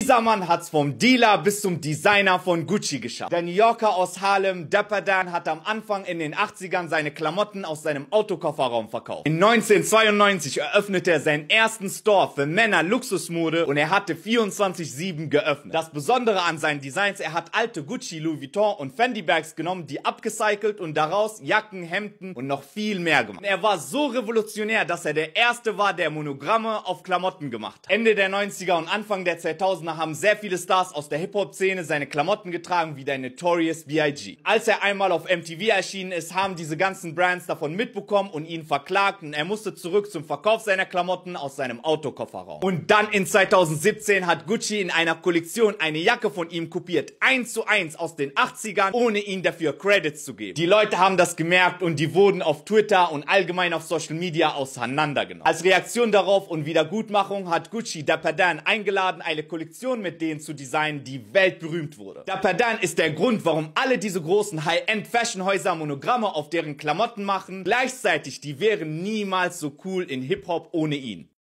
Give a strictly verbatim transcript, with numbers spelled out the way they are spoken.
Dieser Mann hat's vom Dealer bis zum Designer von Gucci geschafft. Der New Yorker aus Harlem, Dapper Dan, hat am Anfang in den achtzigern seine Klamotten aus seinem Autokofferraum verkauft. In neunzehnhundertzweiundneunzig eröffnete er seinen ersten Store für Männer Luxusmode und er hatte vierundzwanzig sieben geöffnet. Das Besondere an seinen Designs, er hat alte Gucci, Louis Vuitton und Fendi Bags genommen, die abgecycelt und daraus Jacken, Hemden und noch viel mehr gemacht. Er war so revolutionär, dass er der Erste war, der Monogramme auf Klamotten gemacht hat. Ende der neunziger und Anfang der zweitausender haben sehr viele Stars aus der Hip-Hop-Szene seine Klamotten getragen, wie der Notorious B I G Als er einmal auf M T V erschienen ist, haben diese ganzen Brands davon mitbekommen und ihn verklagt und er musste zurück zum Verkauf seiner Klamotten aus seinem Autokofferraum. Und dann in zweitausendsiebzehn hat Gucci in einer Kollektion eine Jacke von ihm kopiert, eins zu eins aus den achtzigern, ohne ihn dafür Credits zu geben. Die Leute haben das gemerkt und die wurden auf Twitter und allgemein auf Social Media auseinandergenommen. Als Reaktion darauf und Wiedergutmachung hat Gucci Dapper Dan eingeladen, eine Kollektion mit denen zu designen, die weltberühmt wurde. Dapper Dan ist der Grund, warum alle diese großen High-End-Fashion-Häuser Monogramme auf deren Klamotten machen. Gleichzeitig, die wären niemals so cool in Hip-Hop ohne ihn.